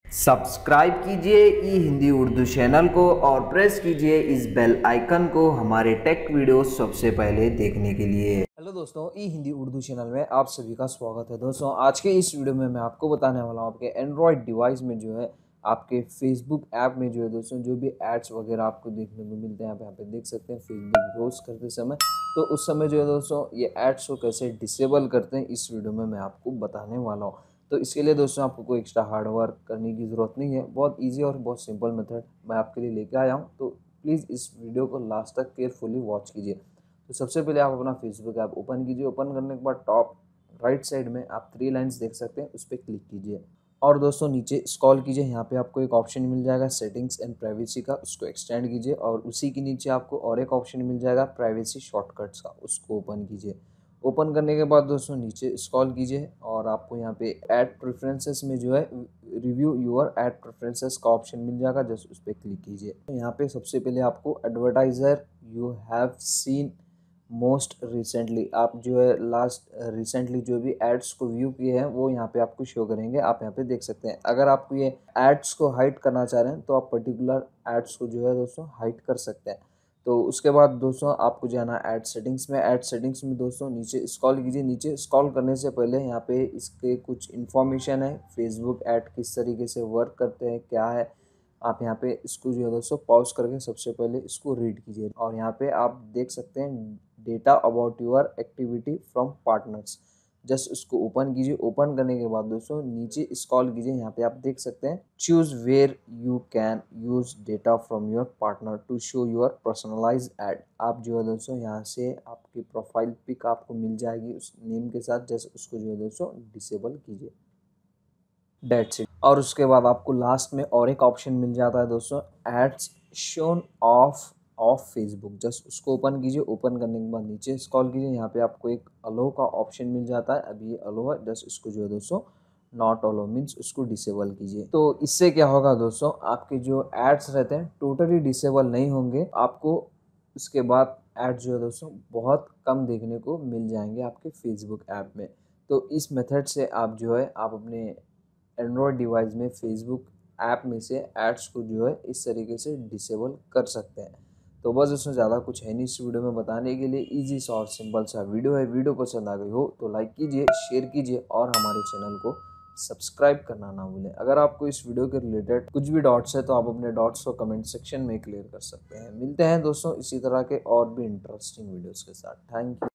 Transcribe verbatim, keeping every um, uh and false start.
Subscribe कीजिए ई Hindi Urdu channel को और प्रेस कीजिए इस बेल आइकन को हमारे टेक वीडियो सबसे पहले देखने के लिए। हेलो दोस्तों, ई हिंदी उर्दू चैनल में आप सभी का स्वागत है। दोस्तों आज के इस वीडियो में मैं आपको बताने वाला हूँ आपके एंड्रॉयड डिवाइस में जो है आपके फेसबुक ऐप में जो है दोस्तों जो भी एड्स वगैरह आपको देखने को मिलते हैं, आप यहाँ पे देख सकते हैं फेसबुक ब्राउज करते समय, तो उस समय जो है दोस्तों ये एड्स को कैसे डिसेबल करते हैं इस वीडियो में मैं आपको बताने वाला हूँ। तो इसके लिए दोस्तों आपको कोई एक्स्ट्रा हार्ड वर्क करने की ज़रूरत नहीं है, बहुत ईजी और बहुत सिंपल मेथड मैं आपके लिए लेके आया हूँ। तो प्लीज़ इस वीडियो को लास्ट तक केयरफुली वॉच कीजिए। तो सबसे पहले आप अपना फेसबुक ऐप ओपन कीजिए। ओपन करने के बाद टॉप राइट साइड में आप थ्री लाइंस देख सकते हैं, उस पर क्लिक कीजिए और दोस्तों नीचे स्क्रॉल कीजिए। यहाँ पे आपको एक ऑप्शन मिल जाएगा सेटिंग्स एंड प्राइवेसी का, उसको एक्सटेंड कीजिए और उसी के नीचे आपको और एक ऑप्शन मिल जाएगा प्राइवेसी शॉर्टकट्स का, उसको ओपन कीजिए। ओपन करने के बाद दोस्तों नीचे स्क्रॉल कीजिए और आपको यहाँ पे ऐड प्रेफरेंसेस में जो है रिव्यू योर ऐड प्रेफरेंसेस का ऑप्शन मिल जाएगा, जस्ट उस पर क्लिक कीजिए। यहाँ पे सबसे पहले आपको advertiser you have seen most recently, आप जो है लास्ट रिसेंटली जो भी एड्स को व्यू किए हैं वो यहाँ पे आपको शो करेंगे, आप यहाँ पे देख सकते हैं। अगर आपको ये एड्स को हाइड करना चाह रहे हैं तो आप पर्टिकुलर एड्स को जो है दोस्तों हाइड कर सकते हैं। तो उसके बाद दोस्तों आपको जाना ऐड सेटिंग्स में। ऐड सेटिंग्स में दोस्तों नीचे स्क्रॉल कीजिए। नीचे स्क्रॉल करने से पहले यहाँ पे इसके कुछ इन्फॉर्मेशन है, फेसबुक ऐड किस तरीके से वर्क करते हैं क्या है, आप यहाँ पे इसको जो है दोस्तों पॉज करके सबसे पहले इसको रीड कीजिए और यहाँ पे आप देख सकते हैं data about your activity from partners, just उसको ओपन कीजिए। ओपन करने के बाद दोस्तों नीचे स्क्रॉल कीजिए। यहाँ पे आप देख सकते हैं choose where you can use data from your partner to show your personalise ad. आप जो है दोस्तों यहाँ से आपकी प्रोफाइल पिक आपको मिल जाएगी उस नेम के साथ, जस्ट उसको जो है दोस्तों डिसेबल कीजिए, डेट्स इट। और उसके बाद आपको लास्ट में और एक ऑप्शन मिल जाता है दोस्तों ads shown off of Facebook, just उसको ओपन कीजिए। ओपन करने के बाद नीचे स्क्रॉल कीजिए। यहाँ पे आपको एक अलो का ऑप्शन मिल जाता है, अभी ये अलो है, जस्ट इसको जो है दोस्तों नॉट अलो मीन्स उसको डिसेबल कीजिए। तो इससे क्या होगा दोस्तों, आपके जो एड्स रहते हैं टोटली डिसेबल नहीं होंगे, आपको उसके बाद एड जो है दोस्तों बहुत कम देखने को मिल जाएंगे आपके फेसबुक ऐप में। तो इस मेथड से आप जो है आप अपने एंड्रॉयड डिवाइस में फेसबुक ऐप में से एड्स को जो है इस तरीके से डिसेबल कर सकते हैं। तो बस उसमें ज़्यादा कुछ है नहीं इस वीडियो में बताने के लिए, इजी सा और सिंपल सा वीडियो है। वीडियो पसंद आ गई हो तो लाइक कीजिए, शेयर कीजिए और हमारे चैनल को सब्सक्राइब करना ना भूलें। अगर आपको इस वीडियो के रिलेटेड कुछ भी डाउट्स है तो आप अपने डाउट्स को कमेंट सेक्शन में क्लियर कर सकते हैं। मिलते हैं दोस्तों इसी तरह के और भी इंटरेस्टिंग वीडियोज़ के साथ। Thank you.